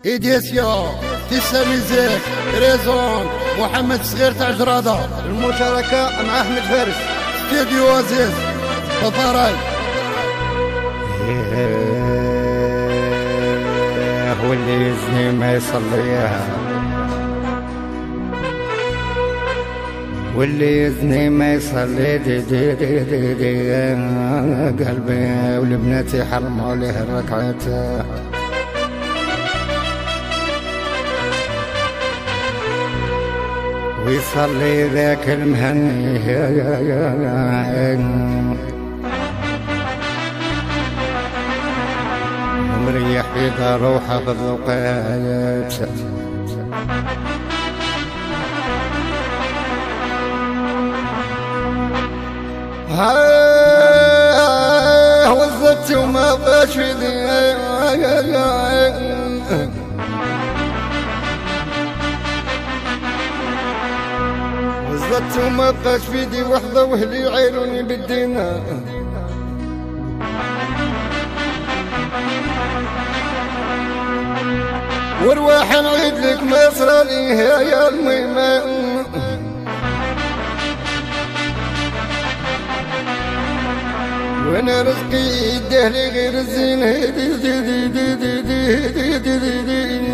إيديسيا تسا ميزيك ريزون محمد صغير تاع جرادة. المشاركة مع أحمد فارس. استديو عزيز بطاراي. واللي يزني ما يصليها، واللي يزني ما يصلي دي دي دي دي دي قلبي ولبناتي حرموا عليه الركعات. ويصلي ذاك المهني ومريح في داره وحافظ اوقات. وزدت وما بقاش في وزدت وما بقاش في يدي وحده واهلي يعيروني بالدينا. ورواح نعيد لك ما يصرالي يا الميمة. وانا رزقي يديه لي غير الزينة دي دي دي دي دي دي دي دي دي.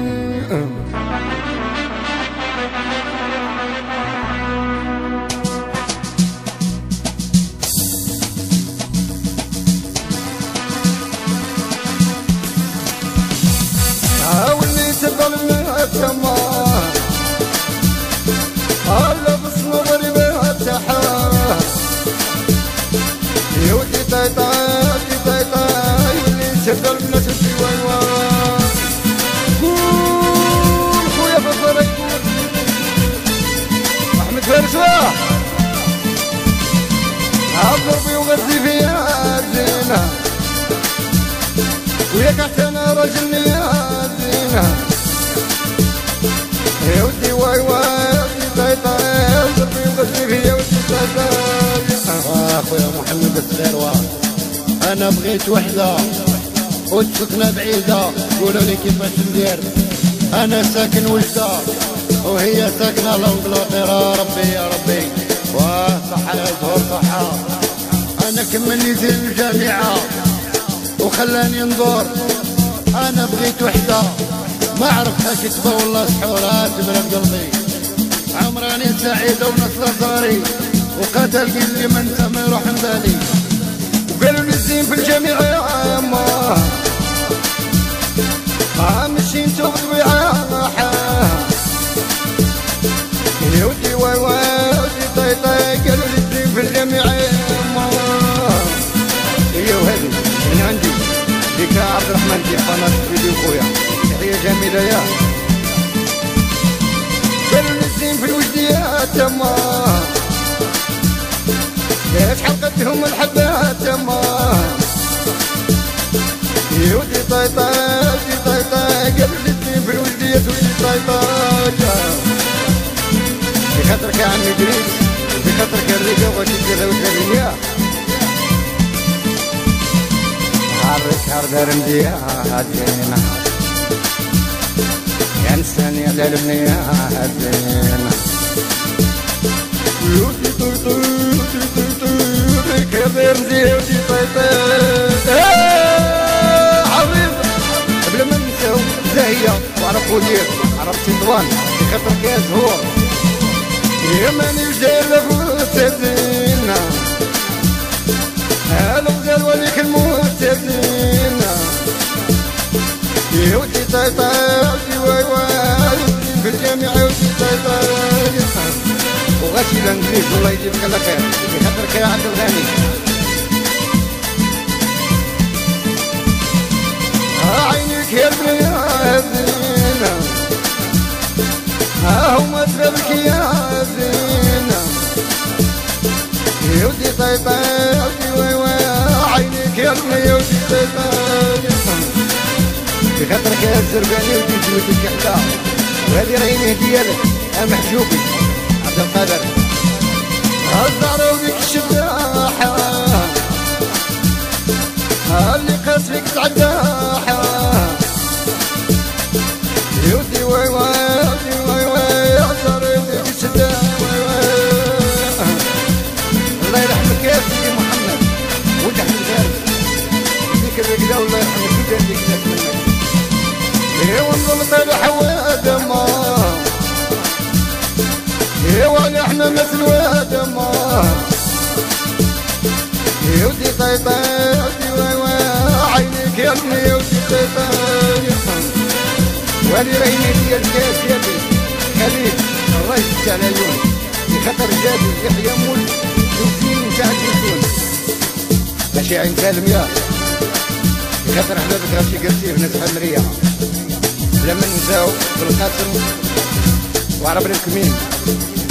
واللي تظلم التما هلا بس نظري بها التحا يودي تاي تاي تاي تاي واللي تظلم نفسي واي واي. قول خويا بصري احمد فارس عالضربي وغزي فيها الزينة وياك حتى انا راجل يا ودي واي واي طاي طاي ضربي وغزي فيا يا ودي طاي طاي. اخويا محمد الصغير انا بغيت وحده والسكنه بعيده، قولوا لي كيفاش ندير. انا ساكن وجده وهي ساكنه لونجلترا. ربي يا ربي واه صحه يا زهور صحه. انا كملني زين الجامعه وخلاني نزور. انا بغيت وحده ما عرفتها كتبه والله سحورات من قلبي. عمراني سعيده ونصر صاري وقتل قال لي ما انت ما يروح من بالي. وقالوا لي الزين في الجامعه يا يما ماشي انتو بالطبيعه يا ودي واي واي ودي طاي طاي. قالوا لي الزين في الجامعه يا يما. هي وهذه من عندي ديك عبد الرحمن ديال قناه فيديو خويا تحيه جميله يا. قالوا لي الزين في الوجد يا تما شحال قدهم الحبات تما يا ودي طاي طاي ودي طاي طاي. قالوا لي الزين في الوجد يا ودي طاي طاي. بخاطرك يا عمي دريس بخاطرك الريقه وغادي دير وتغنيها حرك هردر مديها هدينا يا انسان يا للمنيا هدينا. يودي طي طي يودي طي طي كبير مزيا يودي طي طي. حبيب قبل ما نساو زاهية وعرفوا ليه عرفت طوان بخاطرك يا زهور يا مانيش داير لفوت هلا وقال وليك المعتدين يا ودي طاي طاي ودي واي واي في الجامعة ودي طاي طاي. وغاشي الانجليز والله يجيبك على خير بخاطرك يا عبد الغني. عينيك يا ابني يا زينة هما تبابك يا زينة يا ودي طاي طاي ودي واي واي. عينيك يا ابني يا ودي طاي طاي بخاطرك يا الزرباني ودي جلودك حدا. وهذه راهي هدية لك يا محجوبي عبد القادر الزهرة وديك الشباحة اللي قاسلك تعداحة يودي واي واي واي واي عصرتي الشتا واي واي. الله يرحمك يا سيدي محمد ولد احمد فارس ديك الرقدة والله يرحمك كي دار ديك الناس منك. ايوا نظلم الحوادم ايوا احنا مثل وادم يودي طيطي يودي واي واي عينيك يا ابني يودي طيطي وهذه ريني لي الكاس يدي خليل الله يفتح على عيونك بخاطر جابي يحيى مول زين نتاع الزيتون ماشي عين سالم يا بخاطر احبابك غاشي قرسيه ناس حمريه بلا ما ننساو بالقاسم وعرب الكمين